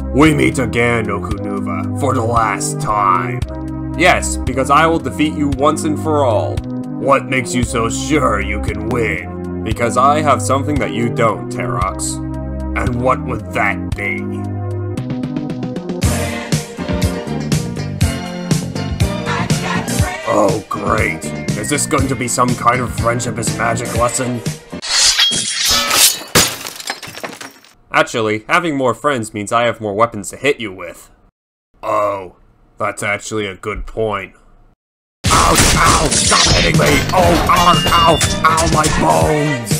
We meet again, Okunuva, for the last time. Yes, because I will defeat you once and for all. What makes you so sure you can win? Because I have something that you don't, Terox. And what would that be? Oh, great. Is this going to be some kind of friendship is magic lesson? Actually, having more friends means I have more weapons to hit you with. Oh, that's actually a good point. Ouch! Ow! Stop hitting me! Oh! Ow! Ow! Ow! My bones!